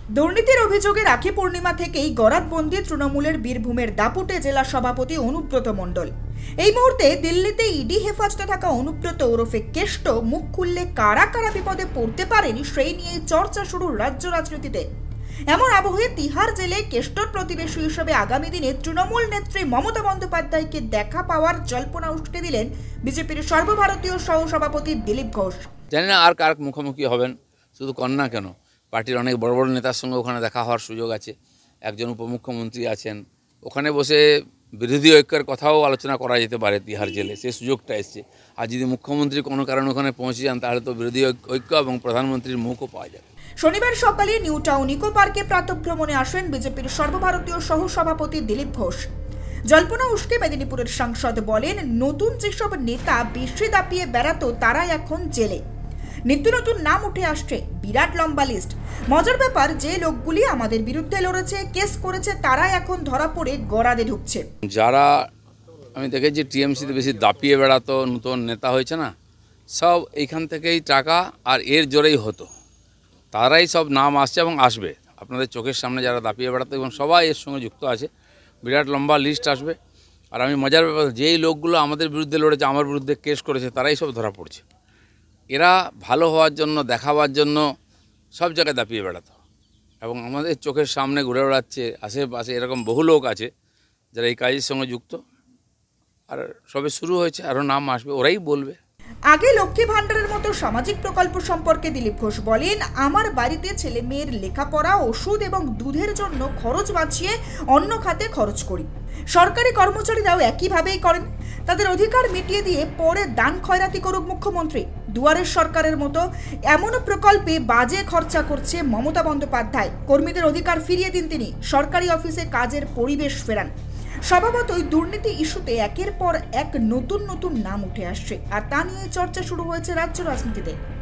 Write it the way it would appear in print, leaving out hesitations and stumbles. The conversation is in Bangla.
দুর্নীতির অভিযোগে রাখি পূর্ণিমা থেকেই গরাদবন্দি তৃণমূলের বীরভূমের দাপুটে জেলা সভাপতি অনুব্রত মণ্ডল। এই মুহূর্তে দিল্লিতে ইডি হেফাজতে থাকা অনুব্রত ওরফে কেষ্ট মুখ খুললে কারা কারা বিপদে পড়তে পারেন সেই নিয়ে চর্চা শুরু রাজ্য রাজনীতিতে। এমন আবহে তিহার জেলে কেষ্টর প্রতিবেশী হিসেবে আগামী দিনে তৃণমূল নেত্রী মমতা বন্দ্যোপাধ্যায়কে দেখা পাওয়ার জল্পনা উস্কে দিলেন বিজেপির সর্বভারতীয় সহসভাপতি দিলীপ ঘোষ। জানি না আর কার মুখোমুখি হবেন, শুধু কন্যা কেন, পার্টির অনেক বড় বড় নেতার সঙ্গে ওখানে দেখা হওয়ার সুযোগ আছে। একজন উপমুখ্যমন্ত্রী আছেন, ওখানে বসে বিরোধী ঐক্যের কথাও আলোচনা করা যেতে পারে তিহার জেলে, সেই সুযোগটা এসছে। আর যদি মুখ্যমন্ত্রী কোনো কারণে ওখানে পৌঁছে যান তাহলে তো বিরোধী ঐক্য এবং প্রধানমন্ত্রীর মুখও পাওয়া যাবে। শনিবার সকালে নিউ টাউন ইকো পার্কে প্রাতঃভ্রমণে আসেন বিজেপির সর্বভারতীয় সহসভাপতি দিলীপ ঘোষ। জল্পনা উস্কে মেদিনীপুরের সাংসদ বলেন, নতুন যেসব নেতা বেশি দাপিয়ে বেড়াতো তারাই এখন জেলে। নিত্য নতুন নাম উঠে আসছে, বিরাট লম্বা লিস্ট। মজার ব্যাপার, যে লোকগুলি আমাদের বিরুদ্ধে লড়েছে, কেস করেছে, তারাই এখন ধরা পড়ে গরাদে ঢুকছে। যারা আমি দেখেছি টিএমসিতে বেশি দাপিয়ে বেড়াতো, নতুন নেতা হয়েছে না, সব এইখান থেকেই টাকা আর এর জোরেই হতো, তারাই সব নাম আসছে এবং আসবে। আপনাদের চোখের সামনে যারা দাপিয়ে বেড়াতো এবং সবাই এর সঙ্গে যুক্ত আছে, বিরাট লম্বা লিস্ট আসবে। আর আমি মজার ব্যাপার, যেই লোকগুলো আমাদের বিরুদ্ধে লড়েছে, আমার বিরুদ্ধে কেস করেছে, তারাই সব ধরা পড়ছে। এরা ভালো হওয়ার জন্য, দেখাবার জন্য সব জায়গায় দাপিয়ে বেড়াতো এবং আমাদের চোখের সামনে ঘুরে বেড়াচ্ছে। আশেপাশে এরকম বহু লোক আছে যারা এই কাজের সঙ্গে যুক্ত, আর সবে শুরু হয়েছে, আরও নাম আসবে, ওরাই বলবে। আগে লক্ষ্মী ভান্ডারের মতো সামাজিক প্রকল্প সম্পর্কে দিলীপ ঘোষ বলেন, আমার বাড়িতে ছেলে মেয়ের লেখাপড়া, ওষুধ এবং দুধের জন্য খরচ বাঁচিয়ে অন্য খাতে খরচ করি। সরকারি কর্মচারীরাও একইভাবেই করেন। তাদের অধিকার মিটিয়ে দিয়ে পরে দান খয়রাতি করুক মুখ্যমন্ত্রী। দুয়ারের সরকারের মতো এমন প্রকল্পে বাজে খরচা করছে মমতা বন্দ্যোপাধ্যায়। কর্মীদের অধিকার ফিরিয়ে দিন তিনি, সরকারি অফিসে কাজের পরিবেশ ফেরান। স্বভাবতই দুর্নীতি ইস্যুতে একের পর এক নতুন নতুন নাম উঠে আসছে, আর তা নিয়ে চর্চা শুরু হয়েছে রাজ্য রাজনীতিতে।